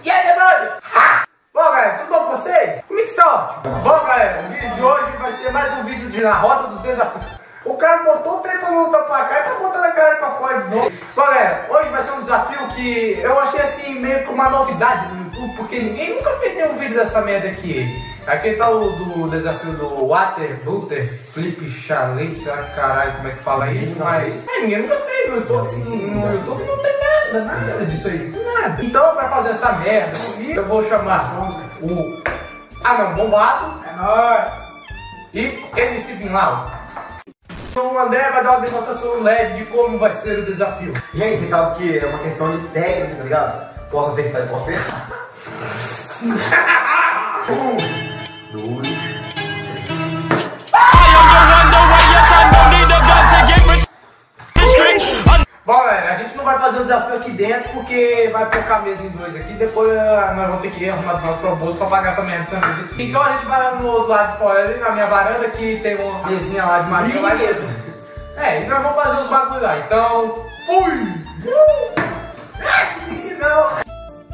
E aí, demônios? Bom, galera, tudo bom com vocês? Comigo está ótimo. Bom, galera, o vídeo de hoje vai ser mais um vídeo de Na Rota dos Desafios. O cara botou o trem pra lutar pra cá e tá botando a cara pra fora de novo. Galera, hoje vai ser um desafio que eu achei assim meio que uma novidade no YouTube, porque ninguém nunca fez nenhum vídeo dessa merda aqui. Aqui tá o do desafio do Water Butter Flip Challenge, sei lá que caralho como é que fala isso, mas ninguém nunca fez no YouTube. No YouTube não tem nada disso aí, não tem nada. Então pra fazer essa merda comigo, eu vou chamar o Anão Bombado, é nóis, e MC Bin Laden. O André vai dar uma demonstração leve de como vai ser o desafio. Gente, sabe que é uma questão de técnica, tá ligado? Posso acertar e posso errar. 2. Bom, galera, a gente não vai fazer o desafio aqui dentro porque vai trocar a mesa em dois aqui. Depois nós vamos ter que arrumar do nosso propósito pra pagar essa merda dessa mesa aqui. Então a gente vai no outro lado de fora ali, na minha varanda, que tem uma mesinha lá de madeira lá dentro. E nós vamos fazer os bagulho lá. Então, fui! Não!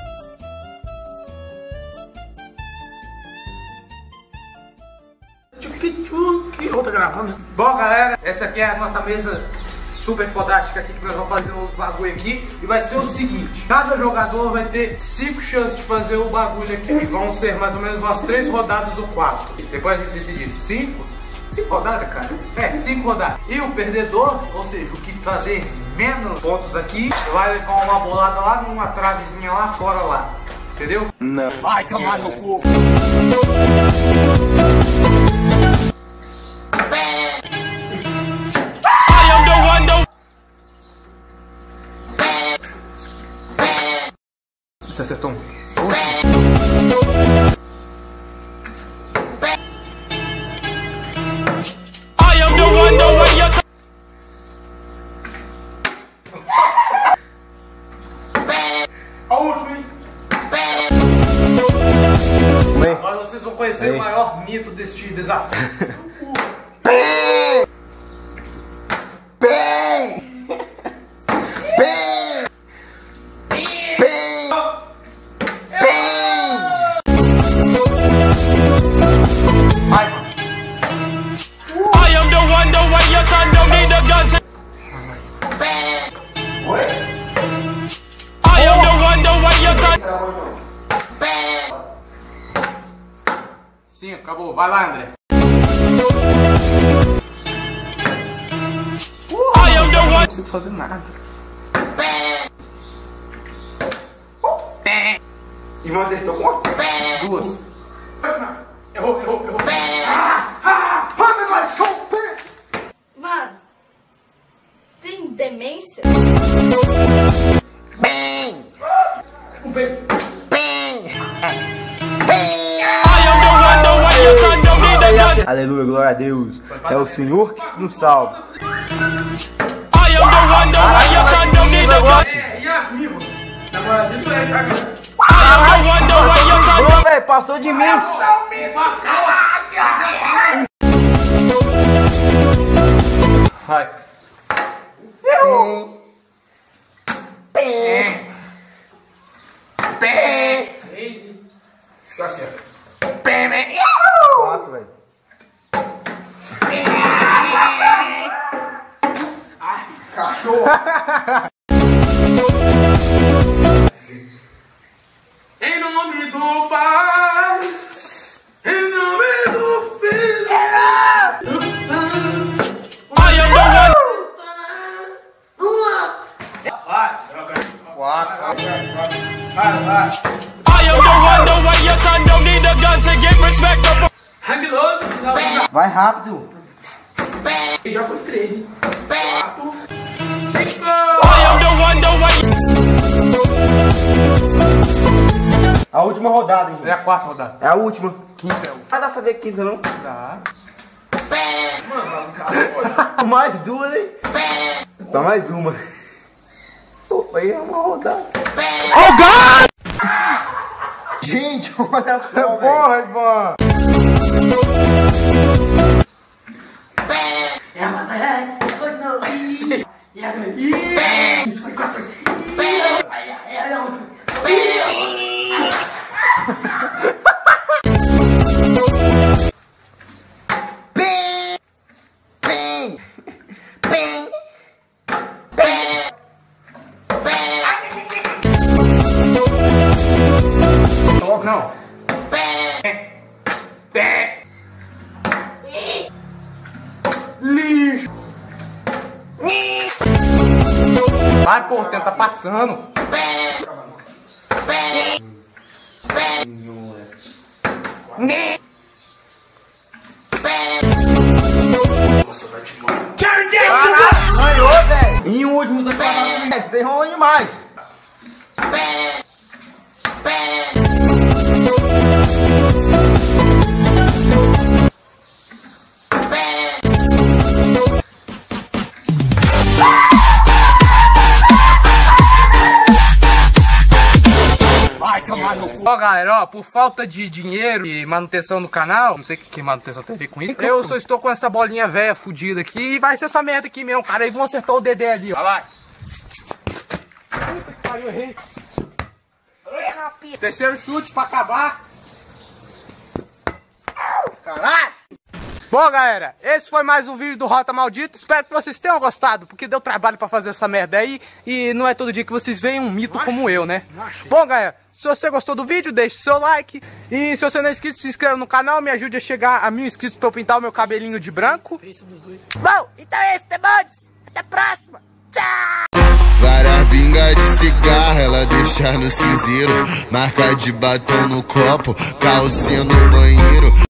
Outra gravando. Bom, galera, essa aqui é a nossa mesa super fodástica aqui que nós vamos fazer os bagulho aqui. E vai ser o seguinte: cada jogador vai ter 5 chances de fazer o bagulho aqui. Vão ser mais ou menos umas 3 rodadas ou 4. Depois a gente decide isso. 5 rodadas, cara? 5 rodadas. E o perdedor, ou seja, o que fazer menos pontos aqui, vai levar uma bolada lá numa travezinha lá fora lá. Entendeu? Não. Vai tomar no cu. Você acertou um. Agora vocês vão conhecer o maior mito deste desafio. Sim, acabou. Vai lá, André. Não consigo fazer nada. E você acertou quanto? 2. Errou. Mano, você tem demência? Aleluia, glória a Deus. É o Senhor que nos salva. Ô, velho, passou de mim. Vai. Está certo. 4, velho. Cachorro. Em nome do Pai, em nome do Filho, Vai rápido. já foi 3, hein? 4, 5. A última rodada, hein? É a 4ª rodada. É a última. Quinta é o. Vai dar pra fazer quinta, não? Tá. Mano, cara. Mais 2, hein? Tá mais uma. Pô, aí é uma rodada. Oh, God! Gente, olha só, Porra, Ivan! ó. Lixo. Vai, pô, tenta passando. Ganhou, velho. Em último do campeonato, tem ruim demais. Ó, galera, ó, por falta de dinheiro e manutenção no canal, não sei o que manutenção tem a ver com isso, eu só estou com essa bolinha velha fudida aqui e vai ser essa merda aqui mesmo, cara. Aí vão acertar o Dedé ali, ó. Vai. Puta que pariu, errei. Terceiro chute pra acabar. Caralho! Bom, galera, esse foi mais um vídeo do Rota Maldita. Espero que vocês tenham gostado, porque deu trabalho pra fazer essa merda aí. E não é todo dia que vocês veem um mito como eu, né? Bom, galera, se você gostou do vídeo, deixe seu like. E se você não é inscrito, se inscreva no canal. Me ajude a chegar a 1000 inscritos pra eu pintar o meu cabelinho de branco. Bom, então é isso, Tebandes. Até a próxima. Tchau! Várias bingas de cigarro, ela deixa no cinzeiro. Marca de batom no copo, calcinha no banheiro.